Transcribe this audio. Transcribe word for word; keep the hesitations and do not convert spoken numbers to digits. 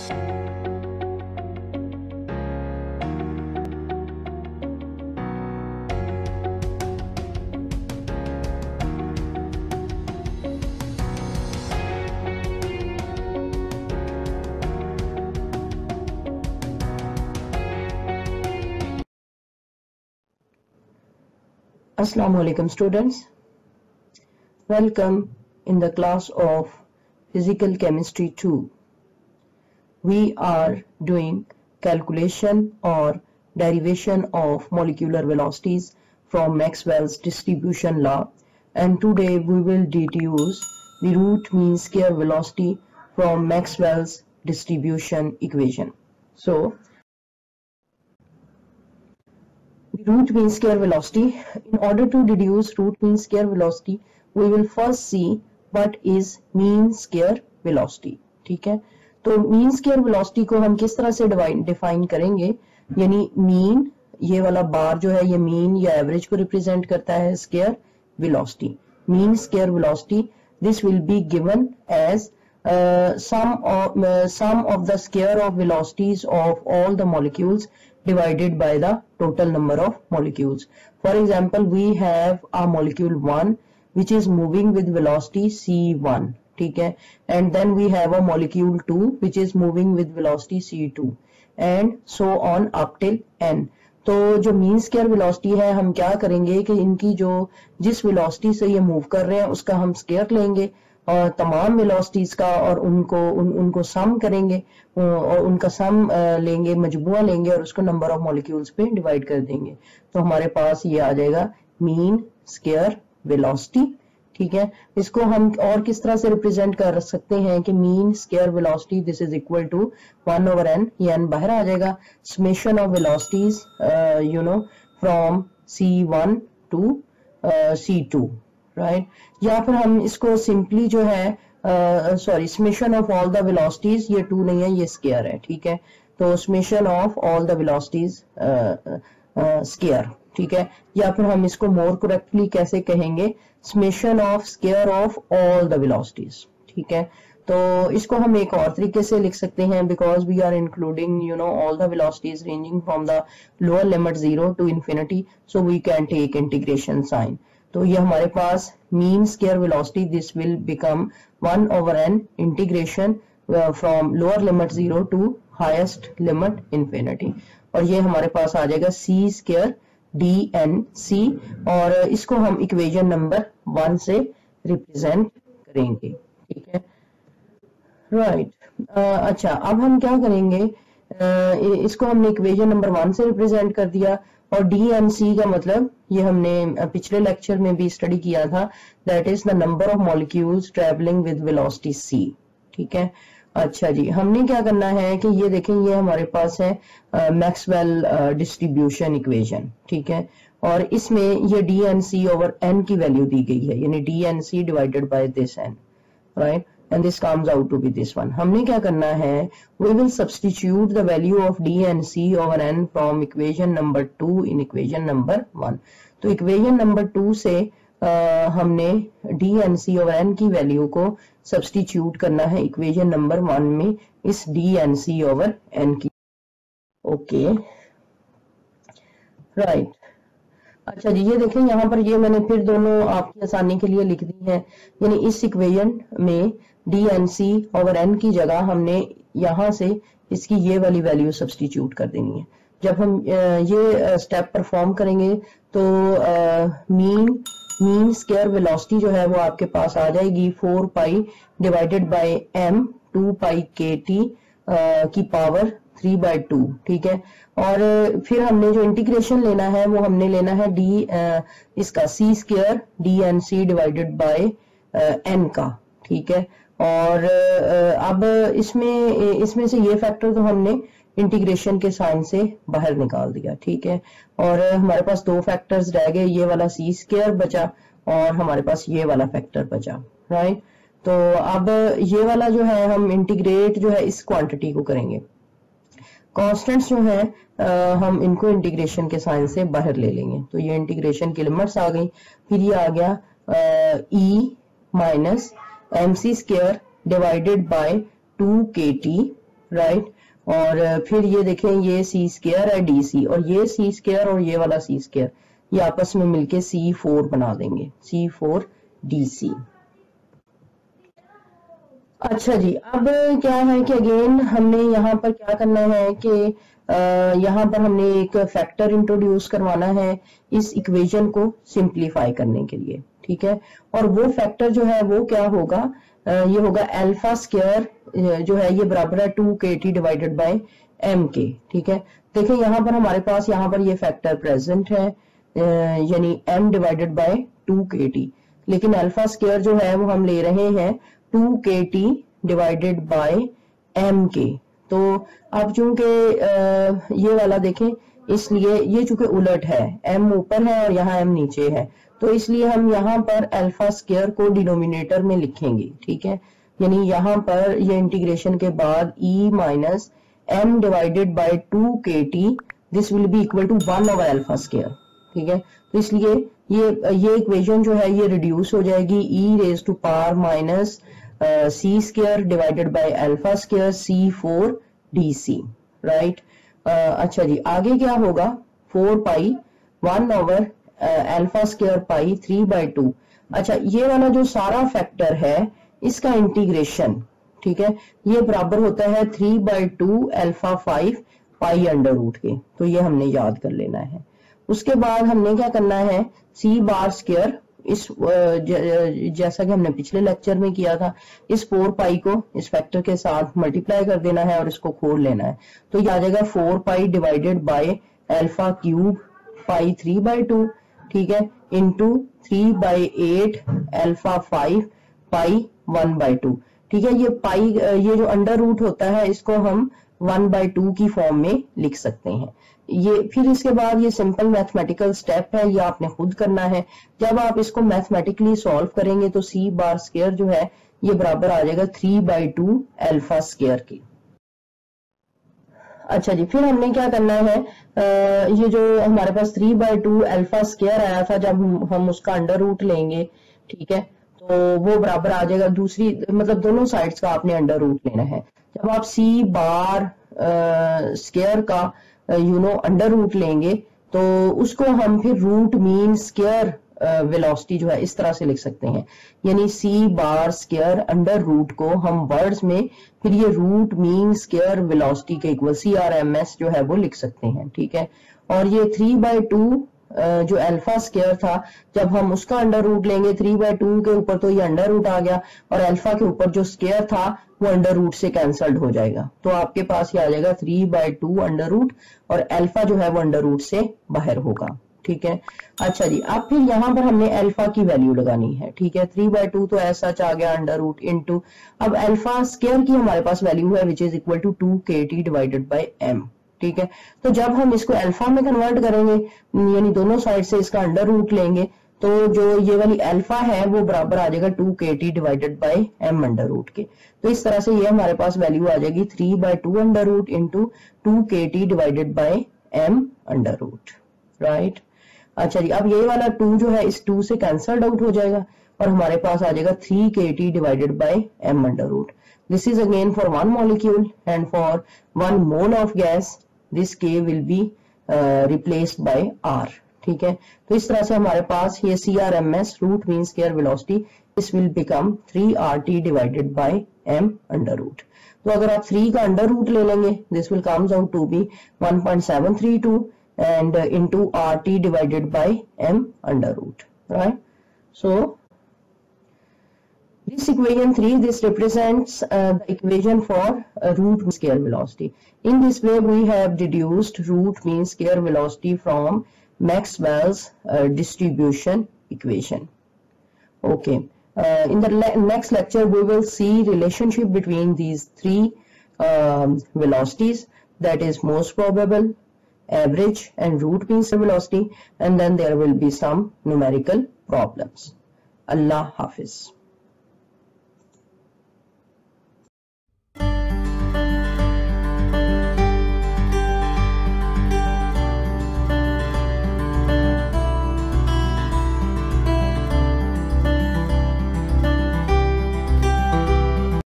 Assalamu alaikum students, welcome in the class of Physical Chemistry two. We are doing calculation or derivation of molecular velocities from Maxwell's distribution law, and today we will deduce the root mean square velocity from Maxwell's distribution equation. So the root mean square velocity. In order to deduce root mean square velocity, we will first see what is mean square velocity. ठीक है, तो mean square velocity को हम किस तरह से define करेंगे, यानी mean, ये वाला बार जो है ये mean या average को रिप्रेजेंट करता है, square velocity, mean square velocity. This will be given as uh, sum of uh, sum of the square of velocities of all the molecules divided by the total number of molecules. For example, we have a molecule one which is moving with velocity c one, ठीक है, and then we have a molecule two which is moving with velocity c two and so on up till n. तो जो mean square velocity है, हम क्या करेंगे कि इनकी जो जिस वेलोसिटी से ये मूव कर रहे हैं उसका हम स्क्वायर लेंगे और तमाम वेलोसिटीज का, और उनको उन, उनको सम करेंगे और उनका सम लेंगे, मजबूआ लेंगे और उसको नंबर ऑफ मॉलिक्यूल्स पे डिवाइड कर देंगे. तो हमारे पास ये आ जाएगा मीन स्क्वायर वेलोसिटी. ठीक है, इसको हम और किस तरह से रिप्रेजेंट कर सकते हैं कि mean square velocity this is equal to one over N, ये एन बाहर आ जाएगा, summation of velocities you know from C one to C two, right. या फिर हम इसको सिंपली जो है sorry summation of all the velocities, ये टू नहीं है ये स्क्वायर है, ठीक है, तो summation of all the velocities square, ठीक है. या फिर हम इसको मोर करेक्टली कैसे कहेंगे, summation of square of all the velocities, ठीक है. तो इसको हम एक और तरीके से लिख सकते हैं, because we are including you know all the velocities ranging from the lower limit zero to infinity, so we can take integration sign. तो ये हमारे पास mean square velocity this will become one over N integration from lower limit zero to highest limit infinity, और ये हमारे पास आ जाएगा C square D N C, और इसको हम इक्वेशन नंबर वन से रिप्रेजेंट करेंगे. ठीक है, राइट right. uh, अच्छा, अब हम क्या करेंगे, uh, इसको हमने इक्वेशन नंबर वन से रिप्रेजेंट कर दिया, और डी एन सी का मतलब ये हमने पिछले लेक्चर में भी स्टडी किया था, that is the number of molecules travelling with velocity C. ठीक है, अच्छा जी, हमने क्या करना है कि ये देखें, ये हमारे पास है मैक्सवेल डिस्ट्रीब्यूशन इक्वेशन, ठीक है, और इसमें ये D N C over N की वैल्यू दी गई है, यानी D N C divided by this N, right, and this comes out to be this one. हमने क्या करना है, we will substitute the value of D N C over N from equation number two in equation number one. तो equation number two से Uh, हमने D N C over N की value को substitute करना है इक्वेशन नंबर वन में इस D N C over N की. Okay, right. अच्छा जी, ये देखें यहाँ पर ये मैंने फिर दोनों आपकी आसानी के लिए लिख दी है, यानी इस इक्वेशन में D N C over N की जगह हमने यहाँ से इसकी ये वाली वैल्यू सब्स्टिट्यूट कर देनी है. जब हम ये स्टेप परफॉर्म करेंगे तो मीन मीन स्क्वायर वेलोसिटी जो है वो आपके पास आ जाएगी four pi divided by M two pi K T की पावर थ्री बाय टू. ठीक है, और फिर हमने जो इंटीग्रेशन लेना है वो हमने लेना है डी इसका C square D N C divided by N का. ठीक है, और अब इसमें इसमें से ये फैक्टर तो हमने इंटीग्रेशन के साइन से बाहर निकाल दिया. ठीक है, और हमारे पास दो फैक्टर्स रह गए, ये वाला सी स्क्वायर बचा और हमारे पास ये वाला फैक्टर बचा, राइट. तो अब ये वाला जो है हम इंटीग्रेट जो है इस क्वांटिटी को करेंगे. कांस्टेंट्स जो है आ, हम इनको इंटीग्रेशन के साइन से बाहर ले लेंगे. तो ये इंटीग्रेशन की लिमिट्स आ गई, फिर ये आ गया E minus M C square divided by two K T, right. और फिर ये देखें ये सी स्क्वायर है डी सी, और ये सी स्क्वायर और ये वाला सी स्क्वायर ये आपस में मिलके सी फोर बना देंगे, सी फोर डी सी। अच्छा जी, अब क्या है कि अगेन हमने यहाँ पर क्या करना है कि यहाँ पर हमने एक फैक्टर इंट्रोड्यूस करवाना है इस इक्वेशन को सिंप्लीफाई करने के लिए, ठीक है। और वो फैक्टर जो है वो क्या होगा, ये होगा अल्फा स्क्वायर जो है ये बराबर है to K T divided by M के, ठीक है। देखिए यहाँ पर हमारे पास यहाँ पर ये फैक्टर प्रेजेंट है, यानी m divided by two K T, लेकिन अल्फा स्क्वायर जो है वो हम ले रहे हैं to K T divided by M के। तो अब चूंकि ये वाला देखें, इसलिए ये चूंकि उलट है, m ऊपर है और यहाँ m नीचे है, तो इसलिए हम यहाँ पर अल्फा स्क्वायर को डिनोमिनेटर में लिखेंगे, ठीक है। यानी यहाँ पर ये इंटीग्रेशन के बाद e minus M divided by two K T this will be equal to one over alpha square, ठीक है। तो इसलिए ये ये इक्वेशन जो है ये रिड्यूस हो जाएगी e raise to power minus C square divided by alpha square C four D C, right. अच्छा जी, आगे क्या होगा, four pi one over alpha square pi three by two. अच्छा, ये वाला जो सारा फैक्टर है इसका इंटीग्रेशन, ठीक है, ये बराबर होता है three by two alpha five pi under root के, तो ये हमने याद कर लेना है। उसके बाद हमने क्या करना है, सी बार स्क्वायर इस जैसा कि हमने पिछले लेक्चर में किया था, इस फोर पाई को इस फैक्टर के साथ मल्टीप्लाई कर देना है और इसको खोल लेना है, तो ये आ जाएगा four pi divided by alpha cube pi three by two, ठीक है, into three by eight alpha five pi one by two, ठीक है। ये पाई ये जो अंडर रूट होता है इसको हम वन बाई टू की फॉर्म में लिख सकते हैं। ये फिर इसके बाद ये सिंपल मैथमेटिकल स्टेप है, ये आपने खुद करना है। जब आप इसको मैथमेटिकली सॉल्व करेंगे तो सी बार स्क्वायर जो है ये बराबर आ जाएगा three by two alpha square की। अच्छा जी, फिर हमने क्या करना है, आ, ये जो हमारे पास three by two alpha square आया था, जब हम, हम उसका अंडर रूट लेंगे, ठीक है, तो वो बराबर आ जाएगा दूसरी, मतलब दोनों साइड्स का आपने अंडर रूट लेना है। जब आप सी बार स्क्वायर का यू नो अंडर रूट लेंगे तो उसको हम फिर रूट मीन स्क्वायर वेलोसिटी जो है इस तरह से लिख सकते हैं, यानी C bar square under root को हम वर्ड्स में फिर ये रूट मीन स्क्वायर वेलोसिटी के equal C R M S जो है वो लिख सकते हैं, ठीक है। और ये थ्री बाई टू जो अल्फा स्क्वायर था, जब हम उसका अंडर रूट लेंगे थ्री बाई टू के ऊपर तो ये अंडर रूट आ गया, और अल्फा के ऊपर जो स्क्वायर था वो अंडर रूट से कैंसल्ड हो जाएगा, तो आपके पास ये आ जाएगा three by two under root, और अल्फा जो है वो अंडर रूट से बाहर होगा, ठीक है। अच्छा जी, अब फिर यहाँ पर हमने अल्फा की वैल्यू लगानी है, ठीक है। थ्री बाई टू तो ऐसा आ गया अंडर रूट इंटू, अब अल्फा स्क्वायर की हमारे पास वैल्यू है which is equal to two K T divided by M, ठीक है। तो जब हम इसको अल्फा में कन्वर्ट करेंगे, यानी दोनों साइड से इसका अंडर रूट लेंगे, तो जो ये वाली अल्फा है वो बराबर आ जाएगा two K T divided by M under root के। तो इस तरह से ये हमारे पास वैल्यू आ जाएगी three by two under root into two K T divided by M under root, right. अच्छा जी, अब ये वाला टू जो है इस टू से कैंसल्ड आउट हो जाएगा और हमारे पास आ जाएगा three K T divided by M under root. This is again for one molecule and for one mole of gas this k will be uh, replaced by r, ठीक है। तो इस तरह से हमारे पास ये C R M S root mean square velocity this will become three R T divided by m under root. तो अगर आप थ्री का अंडर रूट ले लेंगे this will comes out to be one point seven three two and into R T divided by m under root, right. So this equation three, this represents uh, the equation for uh, root mean square velocity. In this way we have deduced root mean square velocity from Maxwell's uh, distribution equation. Okay, uh, in the le next lecture we will see relationship between these three um, velocities, that is most probable, average and root mean square velocity, and then there will be some numerical problems. Allah Hafiz.